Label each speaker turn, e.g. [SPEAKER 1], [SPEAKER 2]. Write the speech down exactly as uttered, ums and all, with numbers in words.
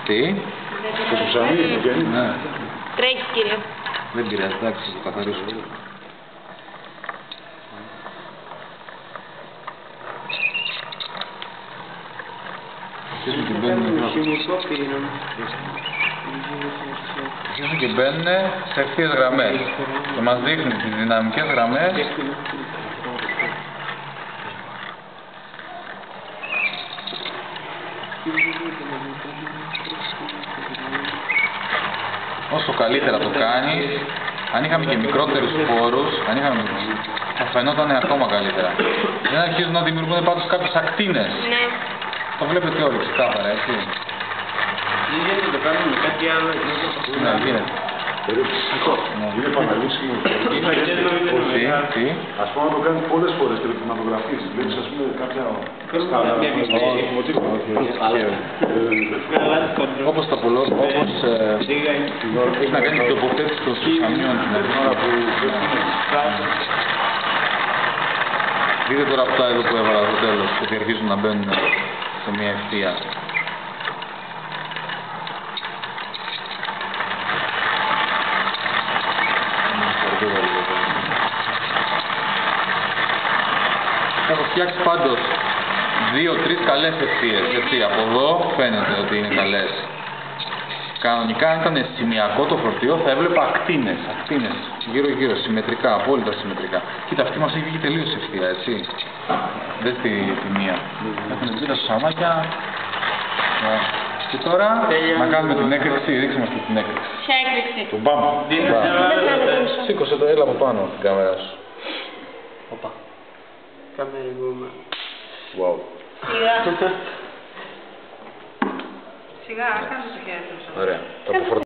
[SPEAKER 1] Τι?
[SPEAKER 2] Το ψαμί, βγαίνει.
[SPEAKER 1] Ναι.
[SPEAKER 3] Τρέχει, κύριε.
[SPEAKER 1] Δεν πειράζει, εντάξει, θα το καθαρίσω. Αρχίζουν και μπαίνουν Αρχίζουν και μπαίνουν σε ευθείες γραμμές και μας δείχνουν τις δυναμικές γραμμές όσο καλύτερα το κάνεις, αν είχαμε και μικρότερους πόρους, αν είχαμε, θα φαινόταν ακόμα καλύτερα. Δεν αρχίζουν να δημιουργούν πάντως κάποιες ακτίνες.
[SPEAKER 3] Ναι.
[SPEAKER 1] Το βλέπετε όλοι ξεκάθαρα, έτσι.
[SPEAKER 4] Δεν γίνεται να το κάνουμε με κάτι άλλο.
[SPEAKER 1] Ναι, γίνεται.
[SPEAKER 2] Είναι επαναλήψιμο.
[SPEAKER 1] Τι, τι.
[SPEAKER 2] Ας πούμε να το κάνεις πολλές φορές τηλεκινηματογραφίες. Βλέπεις ας πούμε κάποια σκάλα.
[SPEAKER 1] Όπως τα πολλό, όπως έχει να κάνει την τοποθέτηση των ψαμιών την ώρα που... Δείτε τώρα αυτά εδώ που έβαλα στο τέλος, ότι αρχίζουν να μπαίνουν σε μια ευθεία. Έχω φτιάξει πάντως δύο-τρεις καλές ευθείες, έτσι, από εδώ φαίνεται ότι είναι καλές. Κανονικά αν ήταν σημειακό το φορτίο θα έβλεπα ακτίνες, ακτίνες, γύρω γύρω, συμμετρικά, απόλυτα συμμετρικά. Κοίτα, αυτή μας έχει βγει τελείως ευθεία, έτσι. Δες τη, τη μία. Έχουν βγει τα σουσαμάκια. Και τώρα να κάνουμε την έκρηξη, ρίξτε μας την έκρηξη.
[SPEAKER 3] Ποια έκρηξη?
[SPEAKER 1] Το μπαμ. Σήκωσε το, έλα από πάνω την κάμερα σου.
[SPEAKER 4] Οπα. Κάμερα γόμα.
[SPEAKER 1] Wow.
[SPEAKER 3] Σιγά. Σιγά, κάνε το χέρι σου.
[SPEAKER 1] Ωραία.